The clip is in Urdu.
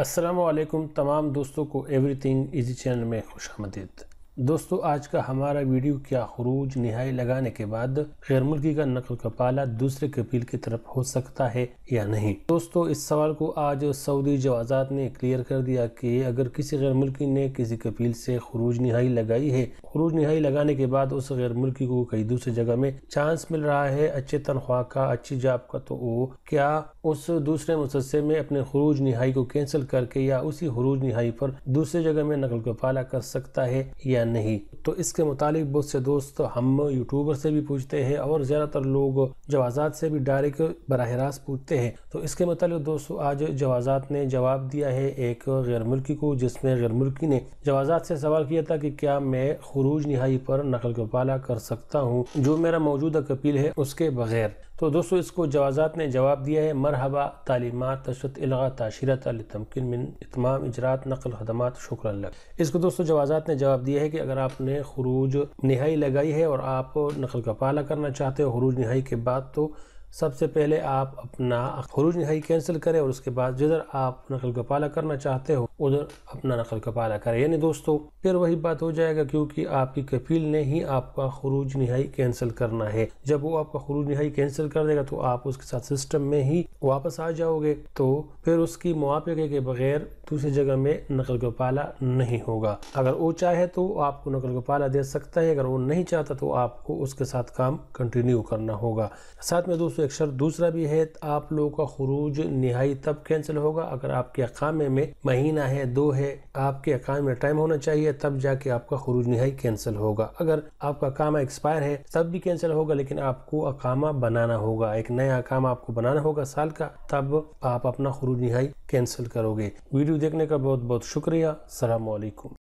السلام علیکم تمام دوستوں کو ایوری تھنگ ایزی چینل میں خوش آمدید۔ دوستو آج کا ہمارا ویڈیو کیا خروج نہائی لگانے کے بعد غیر ملکی کا نقل کفالہ دوسرے کفیل کی طرف ہو سکتا ہے یا نہیں؟ دوستو اس سوال کو آج سعودی جوازات نے کلیئر کر دیا کہ اگر کسی غیر ملکی نے کسی کفیل سے خروج نہائی لگائی ہے، خروج نہائی لگانے کے بعد اس غیر ملکی کو کئی دوسری جگہ میں چانس مل رہا ہے اچھے تنخواہ کا، اچھی جاب کا، تو وہ کیا اس دوسرے مؤسسے میں اپنے خروج نہائی کو کینسل کر کے یا اسی خروج نہائی پر دوسری جگہ میں نقل کفالہ کر سکتا ہے یا نہیں؟ تو اس کے متعلق بہت سے دوست ہم یوٹیوبر سے بھی پوچھتے ہیں اور زیادہ تر لوگ جوازات سے بھی ڈائریکٹ براہ راست پوچھتے ہیں۔ تو اس کے متعلق دوستو آج جوازات نے جواب دیا ہے ایک غیر ملکی کو، جس میں غیر ملکی نے جوازات سے سوال کیا تھا کہ کیا میں خروج نہائی پر نقل کفالہ کر سکتا ہوں جو میرا موجودہ کفیل ہے اس کے بغیر؟ تو دوستو اس کو جوازات نے جواب دیا ہے، مرحبا، تعلیمات، تشدد، الغاء، تعشیرات لتمکن من اتمام اجرات نقل خدمات، شکرا لک۔ اس کو دوستو جوازات نے جواب دیا ہے کہ اگر آپ نے خروج نہائی لگائی ہے اور آپ نقل کفالہ کرنا چاہتے ہو خروج نہائی کے بعد، تو سب سے پہلے آپ اپنا خروج نہائی کینسل کریں اور اس کے بعد جدھر آپ نقل کفالہ کرنا چاہتے ہو ادھر اپنا نقل کفالہ کریں۔ یعنی دوستو پھر وہی بات ہو جائے گا، کیونکہ آپ کی کفیل نے ہی آپ کا خروج نہائی کینسل کرنا ہے۔ جب وہ آپ کا خروج نہائی کینسل کر دے گا تو آپ اس کے ساتھ سسٹم میں ہی واپس آ جاؤ گے، تو پھر اس کی موافقے کے بغیر دوسری جگہ میں نقل کفالہ نہیں ہوگا۔ اگر وہ چاہے تو آپ کو نقل کفالہ دے سکتا ہے، اگر وہ نہیں چاہتا تو آپ کو اس کے ساتھ کام کنٹینیو کرنا ہوگا۔ ساتھ میں دوستو ایک شرط دوسرا بھی ہے، آپ لوگوں کا خروج نہائی تب کینسل ہوگا اگر آپ کے اقامے میں مہینہ ہے، 2 ہے، آپ کے اقامے میں ٹائم ہونا چاہیے، تب جا کے آپ کا خروج نہائی کینسل ہوگا۔ اگر آپ کا اقامہ ایکسپائر ہے تب بھی کینسل ہوگا، لیکن آپ کو اقامہ بنانا ہوگا، ایک نیا اقامہ آپ کو بنانا ہوگا سال کا، تب آپ اپنا خروج نہائی کینسل کرو گے۔ ویڈیو دیکھنے کا بہت بہت شکریہ۔ السلام علیکم۔